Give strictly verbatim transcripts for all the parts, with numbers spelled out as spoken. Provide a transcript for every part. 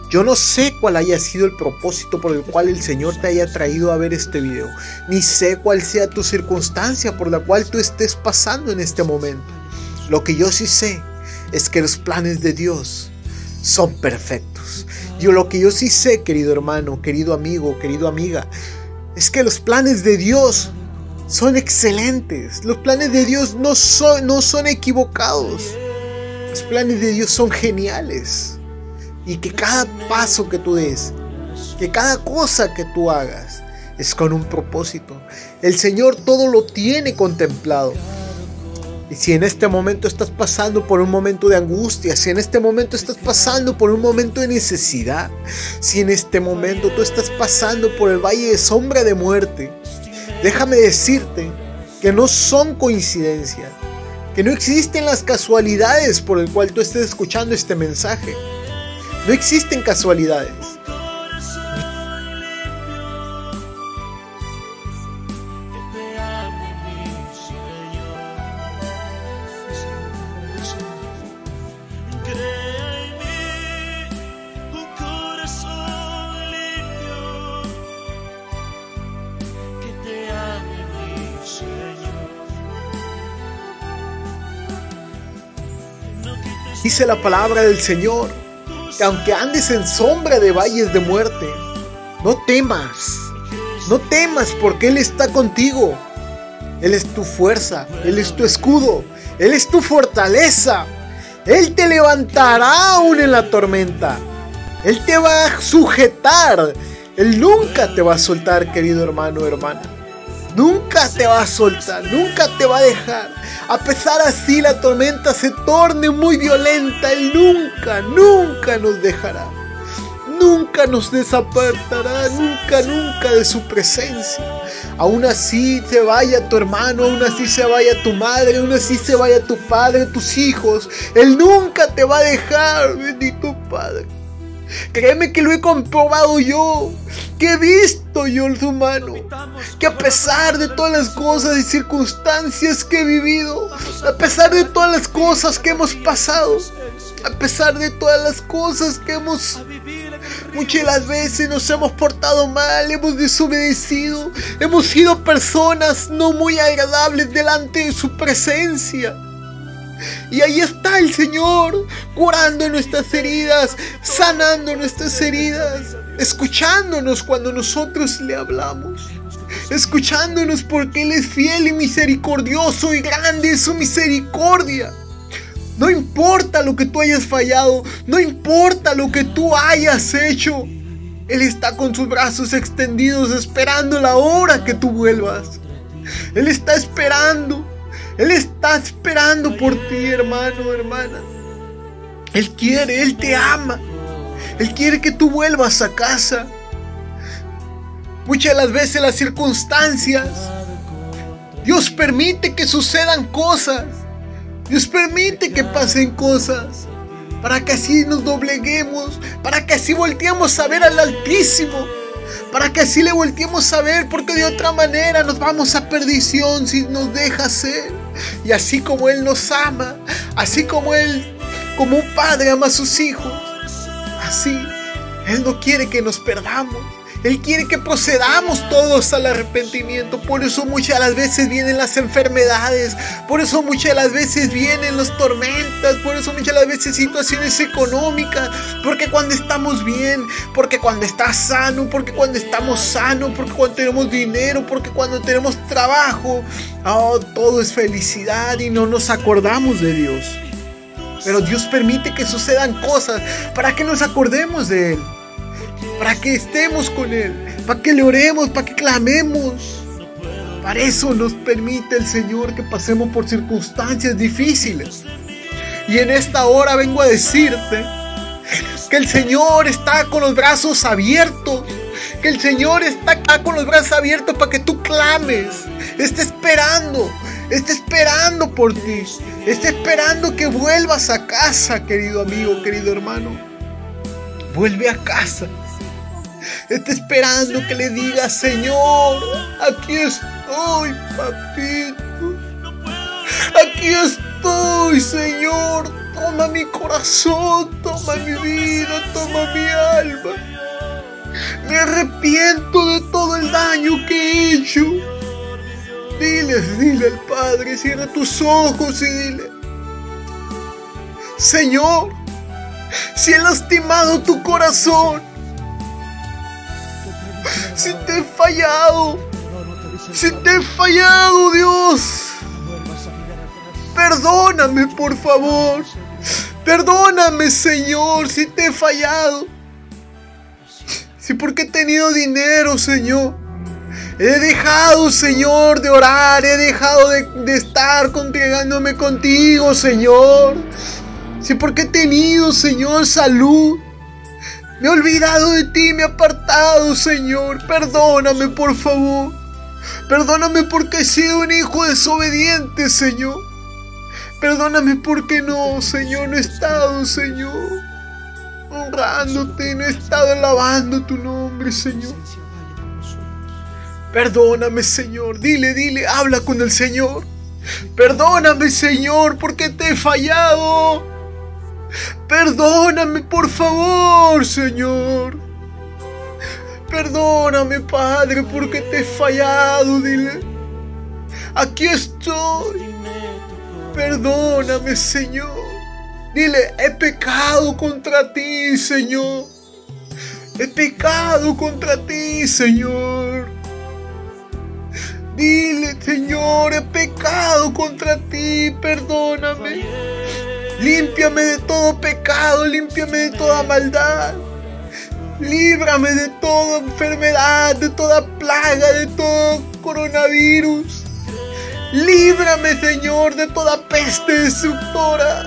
Yo no sé cuál haya sido el propósito por el cual el Señor te haya traído a ver este video, ni sé cuál sea tu circunstancia por la cual tú estés pasando en este momento. Lo que yo sí sé es que los planes de Dios son perfectos. Yo lo que yo sí sé, querido hermano, querido amigo, querido amiga, es que los planes de Dios son excelentes. Los planes de Dios no son, no son equivocados. Los planes de Dios son geniales. Y que cada paso que tú des, que cada cosa que tú hagas, es con un propósito. El Señor todo lo tiene contemplado. Y si en este momento estás pasando por un momento de angustia, si en este momento estás pasando por un momento de necesidad, si en este momento tú estás pasando por el valle de sombra de muerte, déjame decirte que no son coincidencias, que no existen las casualidades por el cual tú estés escuchando este mensaje. No existen casualidades. Dice la palabra del Señor que aunque andes en sombra de valles de muerte, no temas, no temas porque Él está contigo. Él es tu fuerza, Él es tu escudo, Él es tu fortaleza. Él te levantará aún en la tormenta. Él te va a sujetar. Él nunca te va a soltar, querido hermano o hermana. Nunca te va a soltar, nunca te va a dejar. A pesar así la tormenta se torne muy violenta, Él nunca, nunca nos dejará. Nunca nos desapartará, nunca, nunca de su presencia. Aún así se vaya tu hermano, aún así se vaya tu madre, aún así se vaya tu padre, tus hijos. Él nunca te va a dejar, bendito Padre. Créeme que lo he comprobado yo, que he visto yo su mano, que a pesar de todas las cosas y circunstancias que he vivido, a pesar de todas las cosas que hemos pasado, a pesar de todas las cosas que hemos, muchas de las veces nos hemos portado mal, hemos desobedecido, hemos sido personas no muy agradables delante de su presencia. Y ahí está el Señor, curando nuestras heridas, sanando nuestras heridas, escuchándonos cuando nosotros le hablamos, escuchándonos porque Él es fiel y misericordioso y grande es su misericordia. No importa lo que tú hayas fallado, no importa lo que tú hayas hecho, Él está con sus brazos extendidos esperando la hora que tú vuelvas. Él está esperando. Él está esperando por ti, hermano, hermana. Él quiere, Él te ama. Él quiere que tú vuelvas a casa. Muchas de las veces las circunstancias, Dios permite que sucedan cosas. Dios permite que pasen cosas para que así nos dobleguemos, para que así volteemos a ver al Altísimo, para que así le volteemos a ver, porque de otra manera nos vamos a perdición si nos deja ser. Y así como Él nos ama, así como Él, como un padre ama a sus hijos, así Él no quiere que nos perdamos. Él quiere que procedamos todos al arrepentimiento. Por eso muchas de las veces vienen las enfermedades, por eso muchas de las veces vienen las tormentas, por eso muchas de las veces situaciones económicas, porque cuando estamos bien, porque cuando estás sano, porque cuando estamos sanos, porque cuando tenemos dinero, porque cuando tenemos trabajo, oh, todo es felicidad y no nos acordamos de Dios. Pero Dios permite que sucedan cosas para que nos acordemos de Él, para que estemos con Él, para que le oremos, para que clamemos. Para eso nos permite el Señor que pasemos por circunstancias difíciles. Y en esta hora vengo a decirte que el Señor está con los brazos abiertos, que el Señor está acá con los brazos abiertos para que tú clames. Está esperando, está esperando por ti, está esperando que vuelvas a casa, querido amigo, querido hermano. Vuelve a casa. Está esperando que le digas: Señor, aquí estoy, papito. Aquí estoy, Señor. Toma mi corazón, toma mi vida, toma mi alma. Me arrepiento de todo el daño que he hecho. Dile, dile al Padre, cierra tus ojos y dile: Señor, si he lastimado tu corazón, si te he fallado, si te he fallado, Dios, perdóname, por favor. Perdóname, Señor, si te he fallado. Si porque he tenido dinero, Señor, he dejado, Señor, de orar, he dejado de, de estar congregándome contigo, Señor. Si porque he tenido, Señor, salud, me he olvidado de ti, me he apartado, Señor. Perdóname, por favor. Perdóname porque he sido un hijo desobediente, Señor. Perdóname porque no, Señor, no he estado, Señor, honrándote, no he estado alabando tu nombre, Señor. Perdóname, Señor. Dile, dile, habla con el Señor. Perdóname, Señor, porque te he fallado. Perdóname, por favor, Señor. Perdóname, Padre, porque te he fallado. Dile: aquí estoy. Perdóname, Señor. Dile: he pecado contra ti, Señor. He pecado contra ti, Señor. Dile: Señor, he pecado contra ti, perdóname. Límpiame de todo pecado, límpiame de toda maldad. Líbrame de toda enfermedad, de toda plaga, de todo coronavirus. Líbrame, Señor, de toda peste destructora.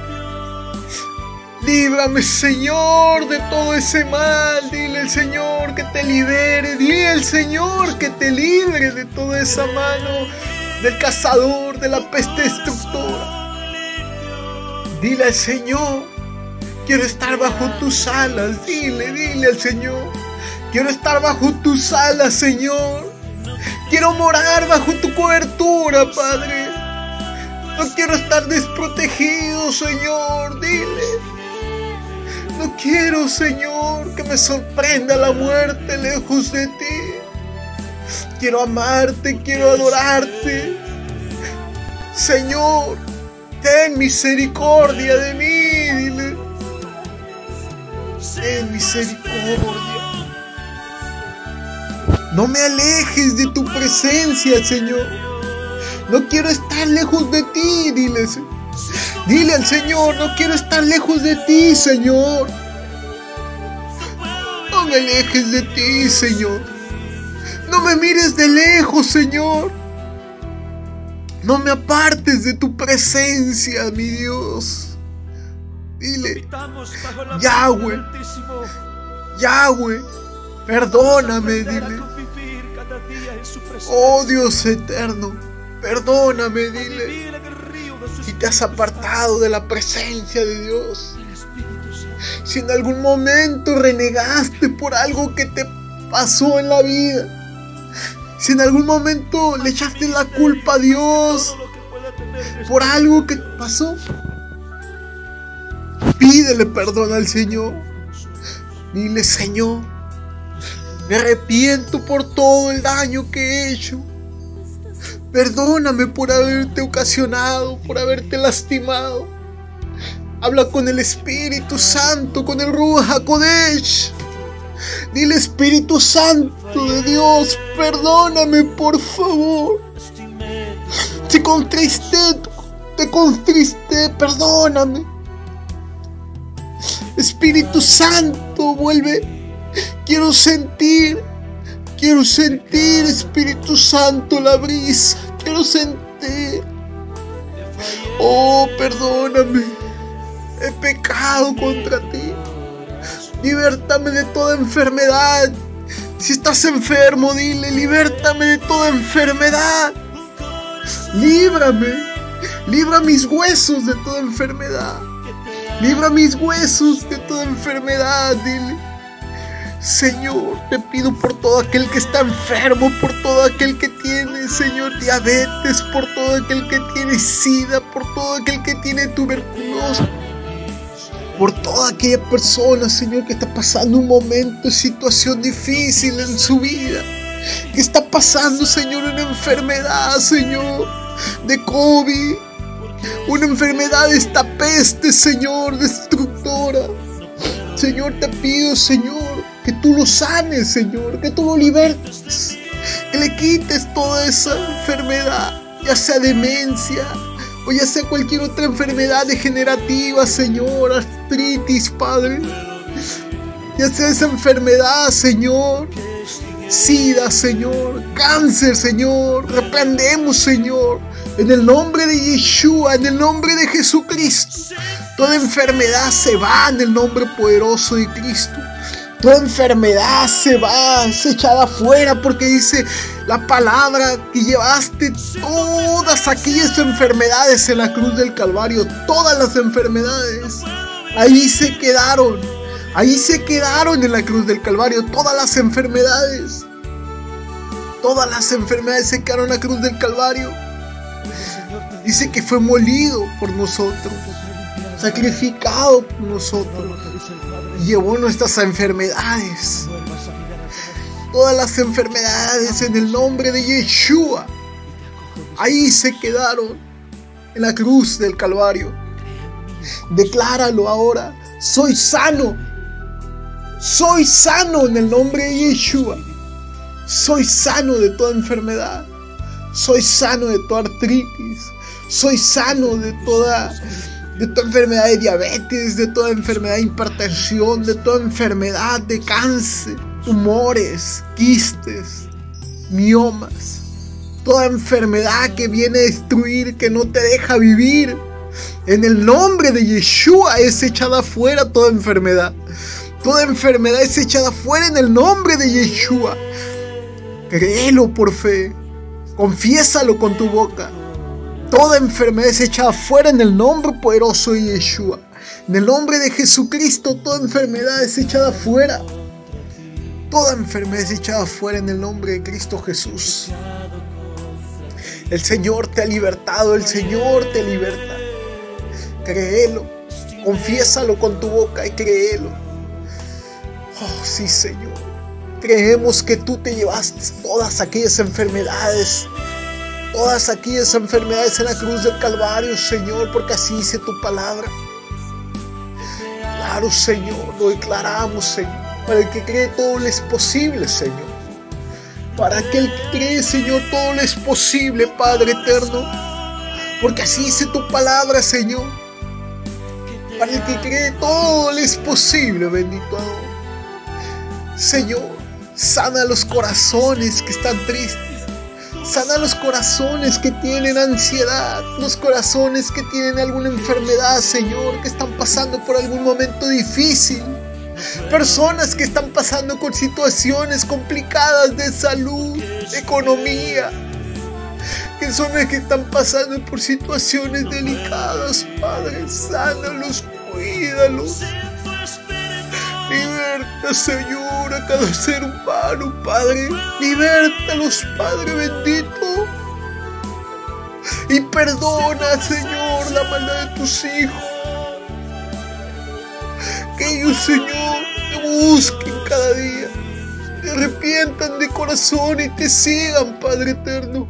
Líbrame, Señor, de todo ese mal. Dile al Señor que te libere. Dile al Señor que te libre de toda esa mano del cazador, de la peste destructora. Dile al Señor: quiero estar bajo tus alas. Dile, dile al Señor: quiero estar bajo tus alas, Señor. Quiero morar bajo tu cobertura, Padre. No quiero estar desprotegido, Señor. Dile: no quiero, Señor, que me sorprenda la muerte lejos de ti. Quiero amarte, quiero adorarte. Señor, ten misericordia de mí. Dile: ten misericordia. No me alejes de tu presencia, Señor. No quiero estar lejos de ti. Dile, dile al Señor: no quiero estar lejos de ti, Señor. No me alejes de ti, Señor. No me mires de lejos, Señor. No me apartes de tu presencia, mi Dios. Dile: Yahweh, Yahweh, perdóname, dile. Oh Dios eterno, perdóname, dile. Si te has apartado de la presencia de Dios, si en algún momento renegaste por algo que te pasó en la vida, si en algún momento le echaste la culpa a Dios por algo que pasó, pídele perdón al Señor. Dile: Señor, me arrepiento por todo el daño que he hecho. Perdóname por haberte ocasionado, por haberte lastimado. Habla con el Espíritu Santo, con el Ruach HaKodesh. Dile: Espíritu Santo de Dios, perdóname, por favor. Te contristé, te contristé, perdóname. Espíritu Santo, vuelve. Quiero sentir, quiero sentir, Espíritu Santo, la brisa. Quiero sentir. Oh, perdóname. He pecado contra ti. Libértame de toda enfermedad. Si estás enfermo, dile: libértame de toda enfermedad. Líbrame. Libra mis huesos de toda enfermedad. Libra mis huesos de toda enfermedad, dile. Señor, te pido por todo aquel que está enfermo, por todo aquel que tiene, Señor, diabetes, por todo aquel que tiene sida, por todo aquel que tiene tuberculosis. por toda aquella persona, Señor, que está pasando un momento, situación difícil en su vida, que está pasando, Señor, una enfermedad, Señor, de COVID, una enfermedad de esta peste, Señor, destructora. Señor, te pido, Señor, que tú lo sanes, Señor, que tú lo libertes, que le quites toda esa enfermedad, ya sea demencia, o ya sea cualquier otra enfermedad degenerativa, Señor, artritis, Padre. Ya sea esa enfermedad, Señor, sida, Señor, cáncer, Señor. Reprendemos, Señor, en el nombre de Yeshua, en el nombre de Jesucristo. Toda enfermedad se va en el nombre poderoso de Cristo. Toda enfermedad se va, es echada afuera, porque dice la palabra que llevaste todas aquellas enfermedades en la cruz del Calvario. Todas las enfermedades ahí se quedaron, ahí se quedaron en la cruz del Calvario. Todas las enfermedades, todas las enfermedades se quedaron en la cruz del Calvario. Dice que fue molido por nosotros, sacrificado por nosotros, llevó nuestras enfermedades, todas las enfermedades en el nombre de Yeshua. Ahí se quedaron en la cruz del Calvario. Decláralo ahora: soy sano, soy sano en el nombre de Yeshua. Soy sano de toda enfermedad, soy sano de toda artritis, soy sano de toda de toda enfermedad de diabetes, de toda enfermedad de hipertensión, de toda enfermedad de cáncer, tumores, quistes, miomas, toda enfermedad que viene a destruir, que no te deja vivir. En el nombre de Yeshua es echada fuera toda enfermedad. Toda enfermedad es echada fuera en el nombre de Yeshua. Créelo por fe, confiésalo con tu boca. Toda enfermedad es echada fuera en el nombre poderoso de Yeshua. En el nombre de Jesucristo, toda enfermedad es echada fuera. Toda enfermedad es echada fuera en el nombre de Cristo Jesús. El Señor te ha libertado, el Señor te liberta. Créelo, confiésalo con tu boca y créelo. Oh, sí, Señor. Creemos que tú te llevaste todas aquellas enfermedades, todas aquellas enfermedades en la cruz del Calvario, Señor, porque así dice tu palabra. Claro, Señor, lo declaramos, Señor. Para el que cree, todo le es posible, Señor. Para aquel que cree, Señor, todo le es posible, Padre eterno, porque así dice tu palabra, Señor. Para el que cree, todo le es posible, bendito Adón. Señor, sana los corazones que están tristes. Sana los corazones que tienen ansiedad, los corazones que tienen alguna enfermedad, Señor, que están pasando por algún momento difícil. Personas que están pasando con situaciones complicadas de salud, de economía. Personas que están pasando por situaciones delicadas, Padre. Sánalos, cuídalos. Liberta, Señor, a cada ser humano, Padre. Libértalos, Padre bendito. Y perdona, Señor, la maldad de tus hijos. Que ellos, Señor, te busquen cada día. Te arrepientan de corazón y te sigan, Padre eterno.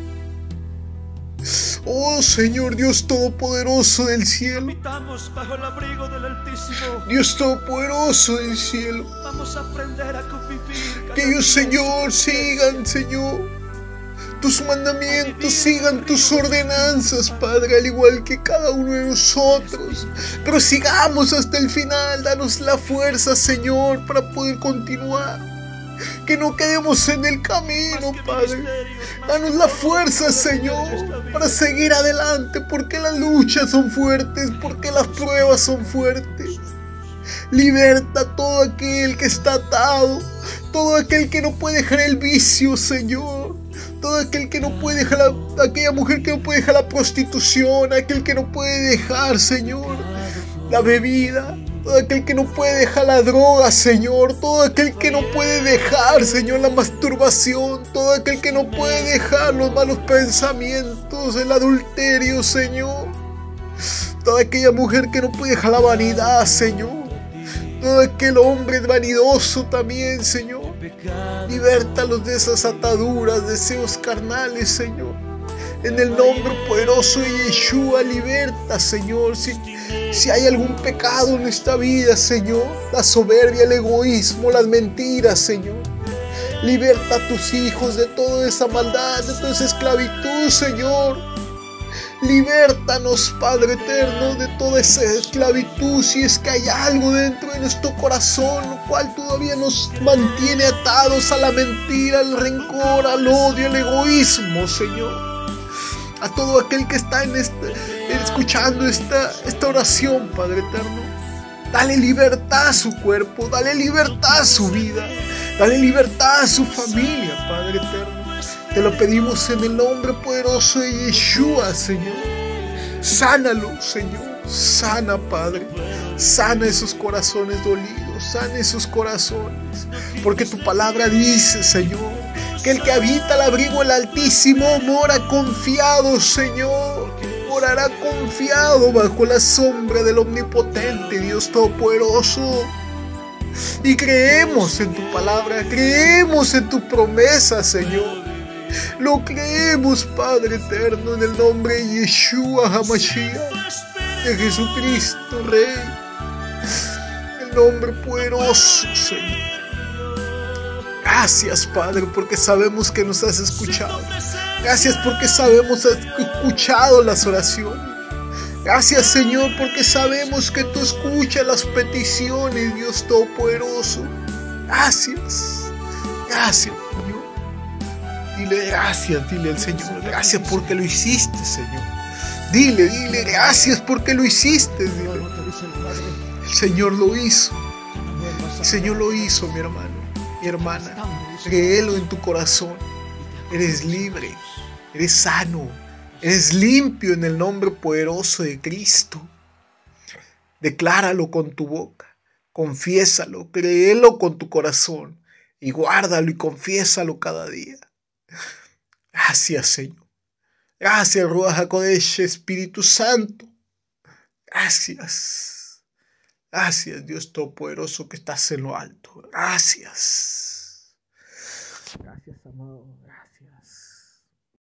Oh Señor, Dios Todopoderoso del cielo, bajo el abrigo del Altísimo. Dios Todopoderoso del cielo, vamos a aprender a convivir. Que ellos, Señor, sigan, Señor, tus mandamientos, sigan tus ordenanzas, Padre, al igual que cada uno de nosotros. Pero sigamos hasta el final. Danos la fuerza, Señor, para poder continuar. Que no quedemos en el camino, Padre. Danos la fuerza, Señor, para seguir adelante, porque las luchas son fuertes, porque las pruebas son fuertes. Liberta a todo aquel que está atado, todo aquel que no puede dejar el vicio, Señor. Todo aquel que no puede dejar, la, aquella mujer que no puede dejar la prostitución, aquel que no puede dejar, Señor, la bebida. Todo aquel que no puede dejar la droga, Señor. Todo aquel que no puede dejar, Señor, la masturbación. Todo aquel que no puede dejar los malos pensamientos, el adulterio, Señor. Toda aquella mujer que no puede dejar la vanidad, Señor. Todo aquel hombre vanidoso también, Señor. Libértalos de esas ataduras, deseos carnales, Señor. En el nombre poderoso de Yeshua, liberta, Señor. Si, si hay algún pecado en esta vida, Señor, la soberbia, el egoísmo, las mentiras, Señor. Liberta a tus hijos de toda esa maldad, de toda esa esclavitud, Señor. Libértanos, Padre eterno, de toda esa esclavitud. Si es que hay algo dentro de nuestro corazón, lo cual todavía nos mantiene atados a la mentira, al rencor, al odio, al egoísmo, Señor. A todo aquel que está en este, escuchando esta, esta oración, Padre eterno, dale libertad a su cuerpo, dale libertad a su vida, dale libertad a su familia, Padre eterno. Te lo pedimos en el nombre poderoso de Yeshua, Señor. Sánalo, Señor. Sana, Padre. Sana esos corazones dolidos. Sana esos corazones. Porque tu palabra dice, Señor, que el que habita el abrigo del Altísimo mora confiado, Señor. Morará confiado bajo la sombra del Omnipotente, Dios Todopoderoso. Y creemos en tu palabra. Creemos en tu promesa, Señor. Lo creemos, Padre eterno, en el nombre de Yeshua HaMashiach, de Jesucristo, Rey. El nombre poderoso, Señor. Gracias, Padre, porque sabemos que nos has escuchado. Gracias porque sabemos que has escuchado las oraciones. Gracias, Señor, porque sabemos que tú escuchas las peticiones, Dios Todopoderoso. Gracias. Gracias, Señor. Dile gracias, dile al Señor, gracias porque lo hiciste, Señor. Dile, dile, gracias porque lo hiciste, dile. El Señor lo hizo. El Señor lo hizo, mi hermano, mi hermana. Créelo en tu corazón. Eres libre, eres sano, eres limpio en el nombre poderoso de Cristo. Decláralo con tu boca, confiésalo, créelo con tu corazón y guárdalo y confiésalo cada día. Gracias, Señor. Gracias, Ruach HaKodesh, Espíritu Santo. Gracias. Gracias, Dios Todopoderoso que estás en lo alto. Gracias. Gracias, amado. Gracias.